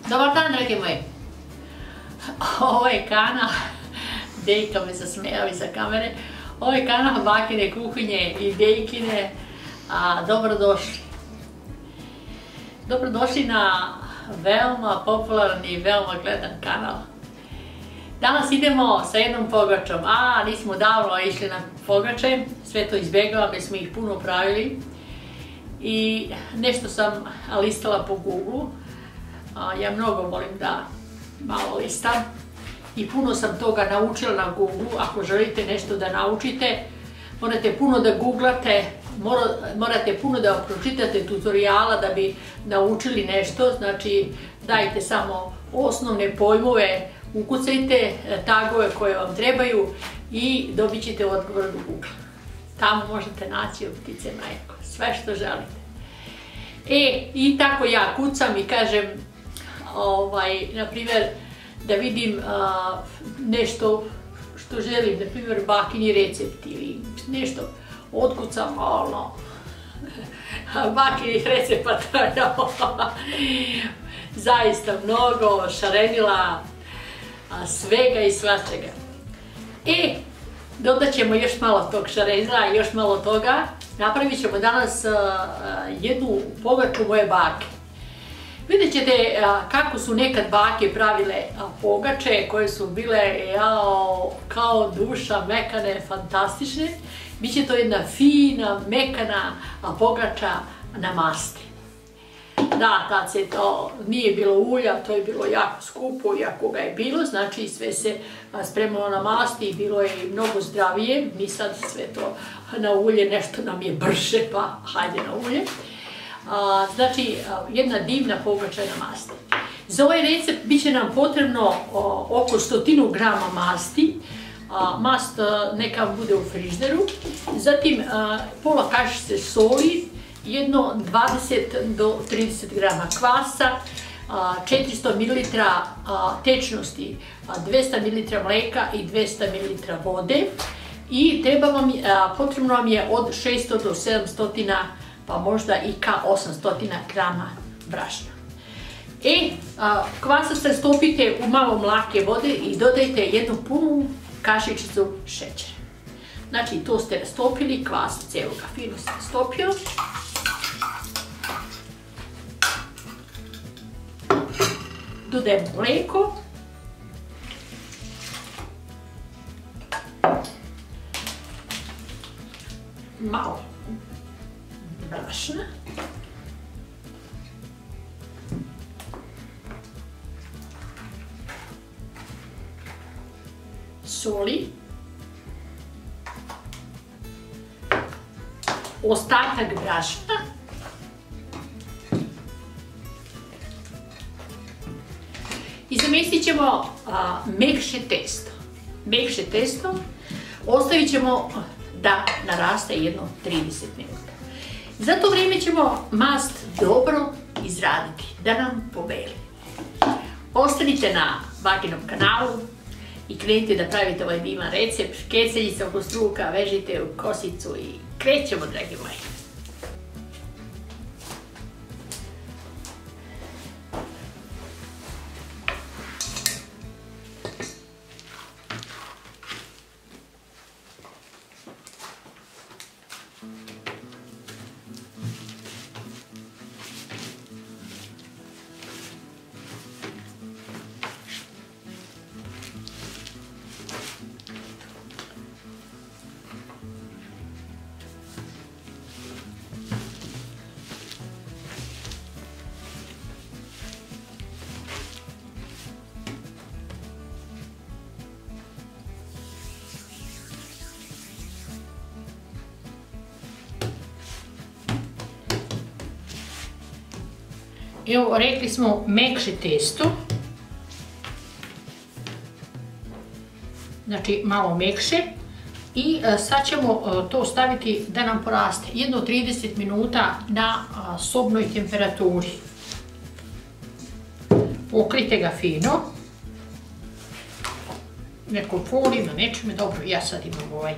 Dobar dan, dragi moji. Ovo je kanal, Dejka me zasmejao iza kamere, ovo je kanal Bakine kuhinje i Dejkine, dobrodošli. Dobrodošli na veoma popularni i veoma gledan kanal. Danas idemo sa jednom pogačom, nismo davno išli na pogače, sve to izbjegavam jer smo ih puno pravili. I nešto sam listala po Google. Ja mnogo volim da malo listam i puno sam toga naučila na Google. Ako želite nešto da naučite, morate puno da googlate, morate puno da pročitate tutoriala da bi naučili nešto. Znači, dajte samo osnovne pojmove, ukucajte tagove koje vam trebaju i dobit ćete odgovor od Google. Tamo možete naći od ptice mleko, sve što želite. I tako ja kucam i kažem, na primjer, da vidim nešto što želim, na primjer bakini recept ili nešto, otkucam bakinih recepata, zaista mnogo, šarenila, svega i svačega. Dodat ćemo još malo tog šarenila i još malo toga. Napravit ćemo danas jednu pogaču moje bake. Vidjet ćete kako su nekad bake pravile pogače koje su bile kao duša, mekane, fantastične. Biće to jedna fina, mekana pogača na masti. Da, tad se to nije bilo ulja, to je bilo jako skupo, iako ga je bilo, znači sve se spremalo na masti i bilo je mnogo zdravije. Mi sad sve to na ulje, nešto nam je brže, pa hajde na ulje. Znači, jedna divna pogača na masti. Za ovaj recept bit će nam potrebno oko 100 grama masti. Mast neka bude u frižderu. Zatim pola kašice soli, jedno 20 do 30 grama kvasa, 400 ml tečnosti, 200 ml mleka i 200 ml vode. I potrebno vam je od 600 do 700, pa možda i ka 800 grama brašna. Kvasa stopite u malo mlake vode i dodajte jednu punu kašičicu šećera. Znači, to ste rastopili, kvas cijeloga fino ste stopio. Dodajemo mlijeko. Malo brašna. Soli. Ostatak brašna. I zamjestit ćemo mekše testo. Mekše testo ostavit ćemo da naraste jedno 30 minuta. Za to vrijeme ćemo mast dobro izraditi, da nam pobeli. Ostanite na Bakinom kanalu i krenite da pravite ovaj divan recept. Keceljice oko struka vežite u kosicu i krećemo, dragi moji. Evo, rekli smo mekše testo. Znači, malo mekše. I sad ćemo to staviti da nam poraste. Jedno 30 minuta na sobnoj temperaturi. Pokrite ga fino. Nekom foliju, na nečime. Dobro, ja sad imam ovaj.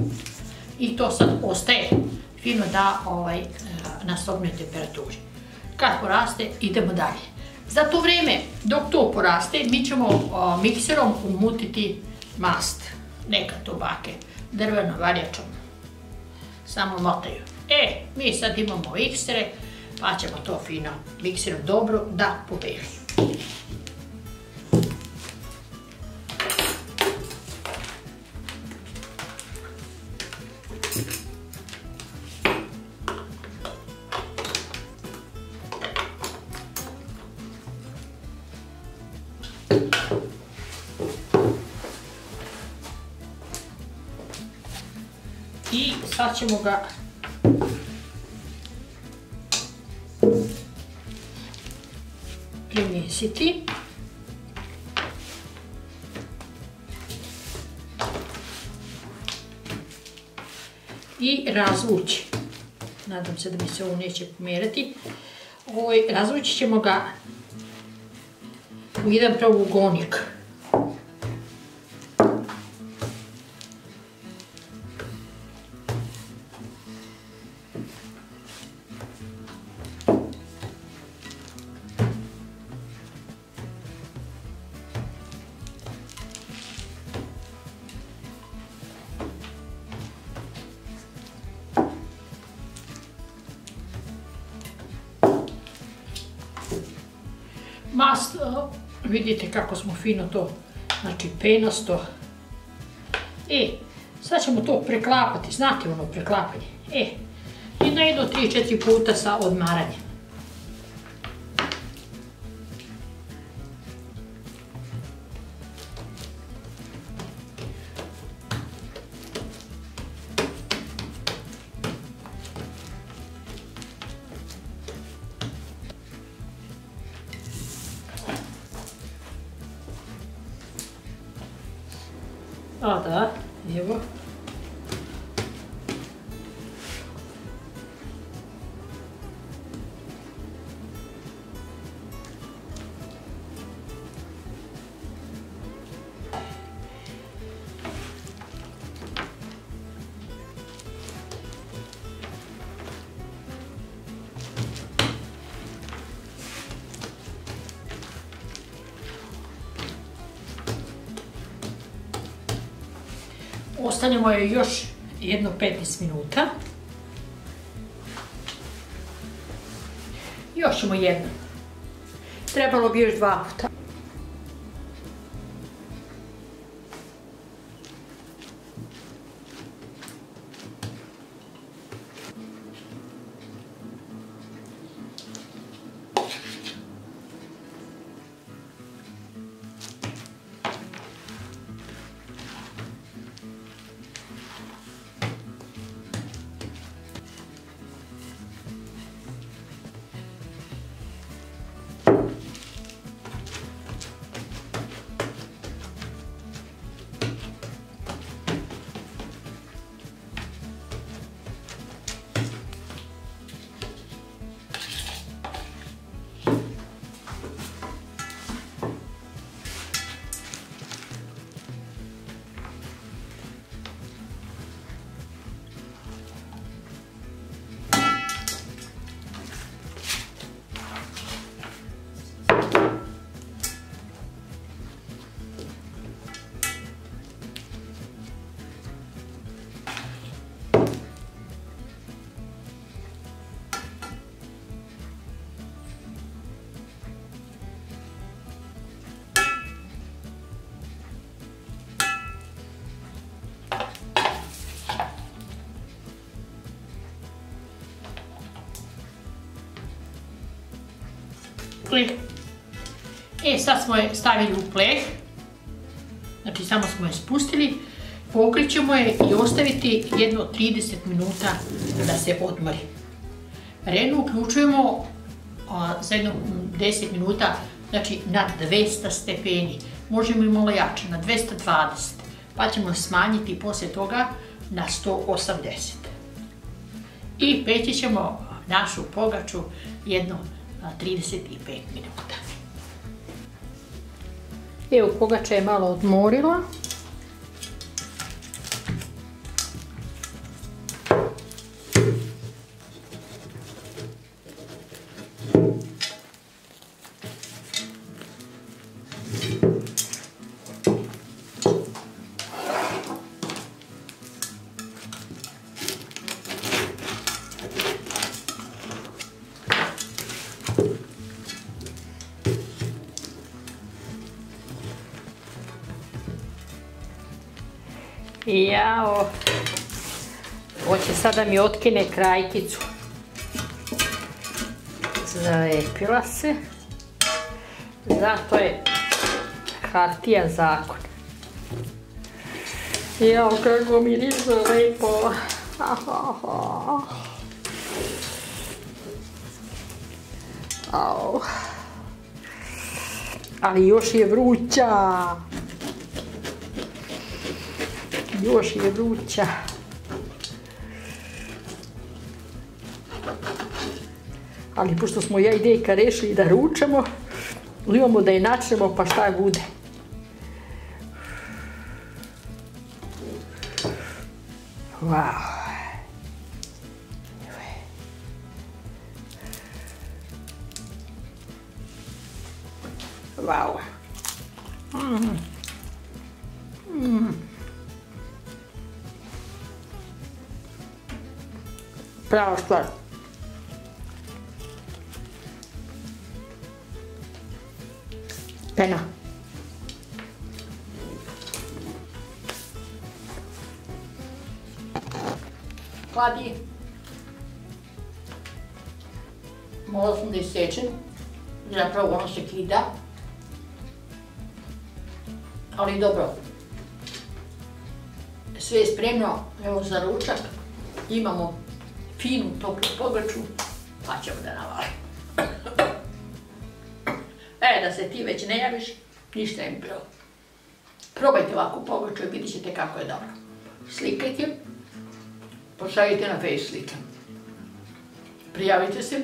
I to sad ostaje fino da na sobnoj temperaturi. Kad poraste, idemo dalje. Za to vrijeme, dok to poraste, mi ćemo mikserom umutiti mast. Neka to bake drvenom valjačom samo motaju. Mi sad imamo miksere, pa ćemo to fino mikserom dobro da pobeli. I sad ćemo ga primjesiti. I razvući. Nadam se da mi se ovo neće pomjerati. Razvući ćemo ga u jedan pravougljnik. Mast, vidite kako smo fino to, znači penasto. Sad ćemo to preklapati, znate ono preklapanje. I na jedno 3-4 puta sa odmaranjem. Da, evo. Ostavljamo je još jedno 15 minuta. Još ćemo jedno. Trebalo bi još 2 puta. Sad smo je stavili u pleh, znači samo smo je spustili, pokrit ćemo je i ostaviti jedno 30 minuta da se odmori. Renu uključujemo za jedno 10 minuta, znači na 200 stepeni, možemo i malo jače, na 220, pa ćemo smanjiti poslije toga na 180. I peći ćemo našu pogaču jedno 35 minuta. Evo, pogača je malo odmorila. Jao, hoće sad da mi otkine krajkicu. Zalepila se, zato je hartija zakon. Jao, kako miriše lepo. Au. Ali još je vruća. Još je vruća. Ali pošto smo ja i deka rešili da ručamo, imamo da je načnemo pa šta bude. Wow. Wow. Prava stvar. Pena. Hladi. Malo sam da isečem. Zapravo ono se kida. Ali dobro. Sve je spremno, evo za ručak. Imamo finu toplu pogaču, pa ćemo da navalimo. Da se ti već ne javiš, ništa im bilo. Probajte ovakvu pogaču i vidjet ćete kako je dobro. Slikajte, pošaljite na Face slike. Prijavite se.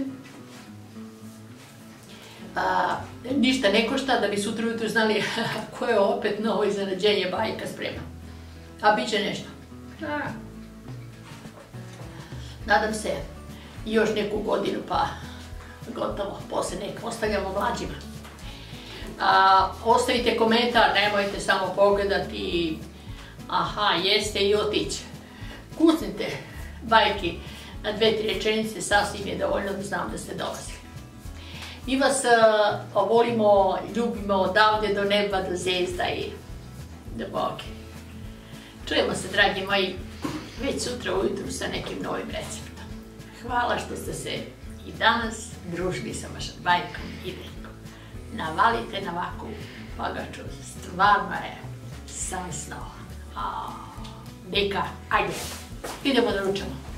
Ništa ne košta da bi sutra ujutro znali koje je opet novo iznenađenje bajka spremno. A bit će nešto. Nadam se još neku godinu pa gotovo, poslije nek ostavljamo mlađima. Ostavite komentar, nemojte samo pogledati aha, jeste i otići. Kucnite bajki na 2-3 rečenice, sasvim je dovoljno da znam da ste dolazili. Mi vas volimo, ljubimo odavde do neba, do zvezda i do Boga. Čujemo se, dragi moji, već sutra ujutru sa nekim novim receptom. Hvala što ste se i danas družili sa vašom bajkom i Denkom. Navalite na ovakvu pogaču, stvarno je san snova. Deka, ajde, idemo da ručamo.